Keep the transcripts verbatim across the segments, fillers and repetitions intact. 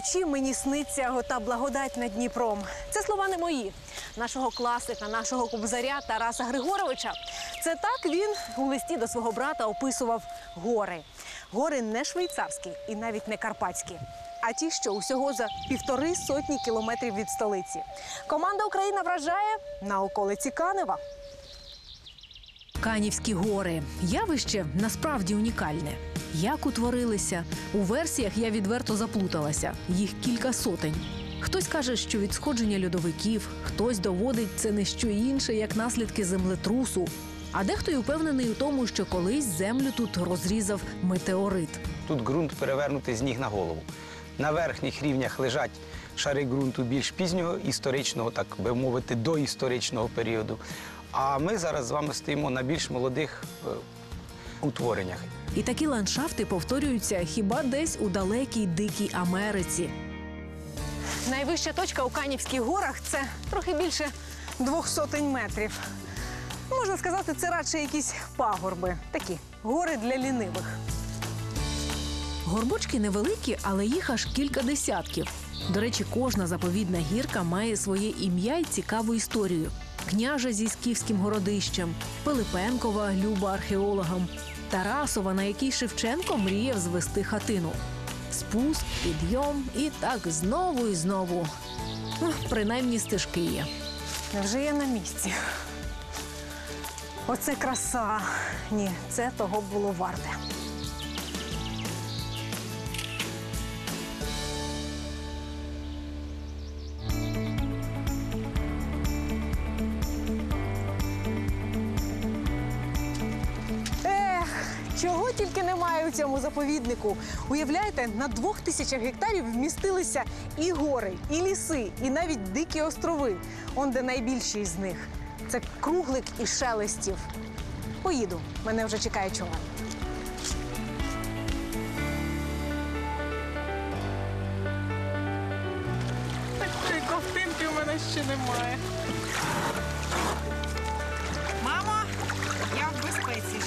Вночі мені сниться ота благодать над Дніпром. Це слова не мої. Нашого класика, нашого кобзаря Тараса Григоровича. Це так він у листі до свого брата описував гори. Гори не швейцарські і навіть не карпатські, а ті, що усього за півтори сотні кілометрів від столиці. Команда «Україна вражає» на околиці Канева. Канівські гори – явище насправді унікальне. Як утворилися? У версіях я відверто заплуталася. Їх кілька сотень. Хтось каже, що від сходження льодовиків, хтось доводить це не що інше, як наслідки землетрусу. А дехто й упевнений у тому, що колись землю тут розрізав метеорит. Тут ґрунт перевернутий з ніг на голову. На верхніх рівнях лежать шари ґрунту більш пізнього, історичного, так би мовити, доісторичного періоду. А ми зараз з вами стоїмо на більш молодих е, утвореннях. І такі ландшафти повторюються хіба десь у далекій дикій Америці. Найвища точка у Канівських горах – це трохи більше двох сотень метрів. Можна сказати, це радше якісь пагорби. Такі гори для лінивих. Горбочки невеликі, але їх аж кілька десятків. До речі, кожна заповідна гірка має своє ім'я і цікаву історію. Княжа зі скіфським городищем, Пилипенкова Люба археологам, Тарасова, на якій Шевченко мріяв звести хатину. Спуск, підйом і так знову і знову. Ну, принаймні стежки є. Невже я на місці? Оце краса. Ні, це того було варте. Чого тільки немає у цьому заповіднику. Уявляєте, на двох тисячах гектарів вмістилися і гори, і ліси, і навіть дикі острови. Он де найбільші з них. Це Круглик і Шелестів. Поїду, мене вже чекає човен. Такої ковтинки у мене ще немає. Мамо, я в безпеці.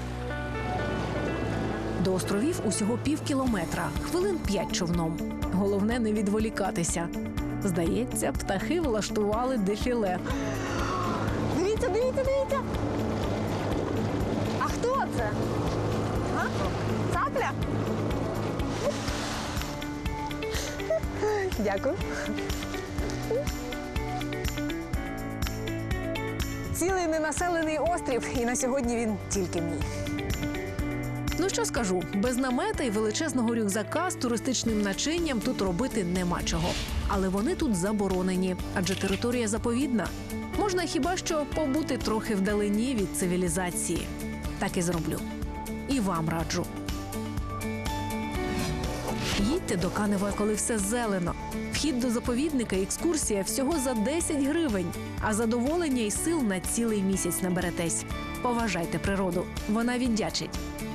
До островів усього пів кілометра, хвилин п'ять човном. Головне не відволікатися. Здається, птахи влаштували дефіле. Дивіться, дивіться, дивіться! А хто це? А? Цапля? Дякую. Цілий ненаселений острів, і на сьогодні він тільки мій. Ну що скажу, без намета і величезного рюкзака з туристичним начинням тут робити нема чого. Але вони тут заборонені, адже територія заповідна. Можна хіба що побути трохи вдалині від цивілізації. Так і зроблю. І вам раджу. Їдьте до Канева, коли все зелено. Вхід до заповідника і екскурсія всього за десять гривень, а задоволення і сил на цілий місяць наберетесь. Поважайте природу, вона віддячить.